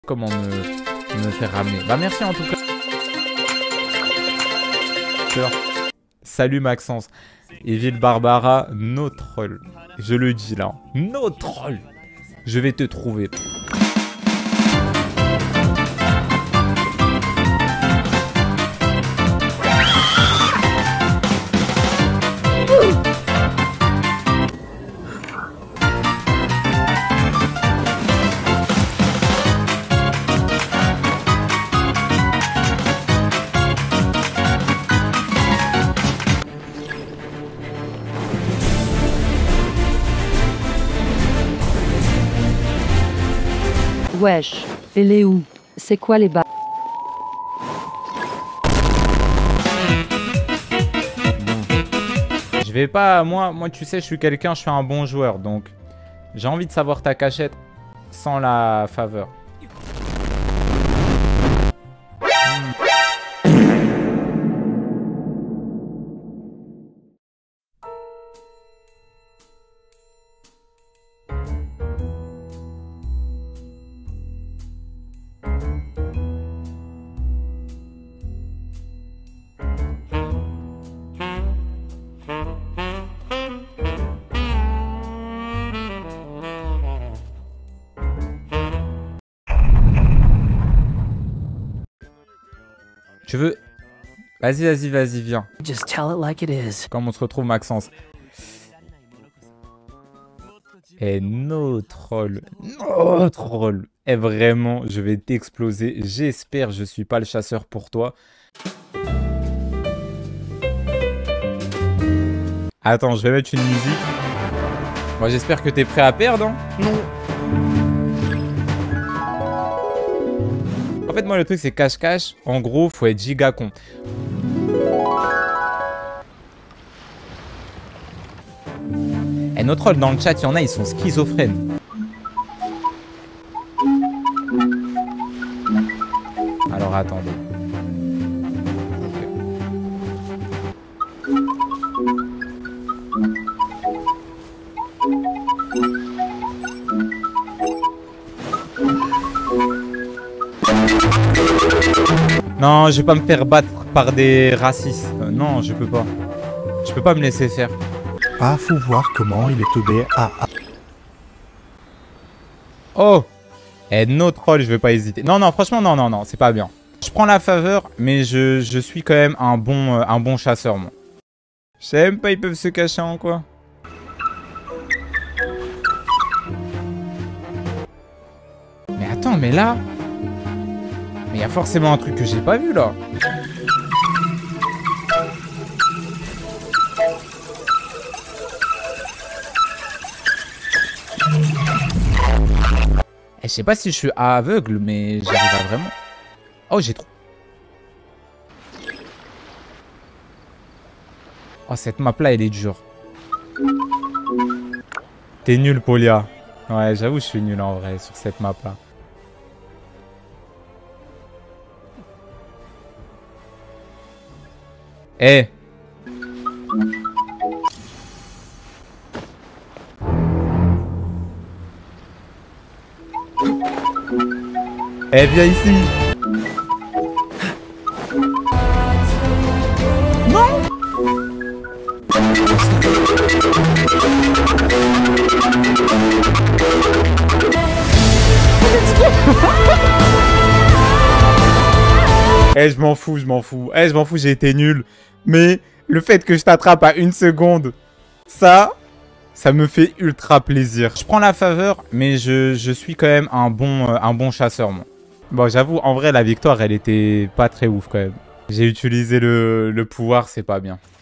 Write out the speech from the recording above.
Comment me faire ramener. Bah merci en tout cas. Salut Maxence. Evil Barbara, no troll. Je le dis là. No troll. Je vais te trouver. Wesh, elle est où? C'est quoi les bas? Je vais pas... Moi tu sais, je suis quelqu'un, je suis un bon joueur. Donc, j'ai envie de savoir ta cachette sans la faveur. Tu veux... Vas-y, viens. Just tell it like it is. Comme on se retrouve, Maxence. Et no troll. No troll. Et vraiment, je vais t'exploser. J'espère je suis pas le chasseur pour toi. Attends, je vais mettre une musique. Moi, j'espère que t'es prêt à perdre. Hein? Non. En fait, moi, le truc, c'est cache-cache. En gros, faut être giga con. Et nos trolls dans le chat, il y en a, ils sont schizophrènes. Alors, attendez. Non, je vais pas me faire battre par des racistes. Non, je peux pas. Je peux pas me laisser faire. Ah, faut voir comment il est tombé. Oh! Eh, no troll, je vais pas hésiter. Non, franchement, non, c'est pas bien. Je prends la faveur, mais je suis quand même un bon chasseur, moi. Je sais même pas, ils peuvent se cacher en quoi. Mais attends, mais là... Mais il y a forcément un truc que j'ai pas vu, là. Et je sais pas si je suis aveugle, mais j'arrive à vraiment... Oh, j'ai trop... Oh, cette map-là, elle est dure. T'es nul, Polia. Ouais, j'avoue, je suis nul en vrai sur cette map-là. Eh! Eh, viens ici! Non! Eh, je m'en fous. Eh, je m'en fous, j'ai été nul. Mais le fait que je t'attrape à 1 seconde, ça me fait ultra plaisir. Je prends la faveur, mais je suis quand même un bon chasseur, moi. Bon, j'avoue, en vrai, la victoire, elle était pas très ouf, quand même. J'ai utilisé le pouvoir, c'est pas bien.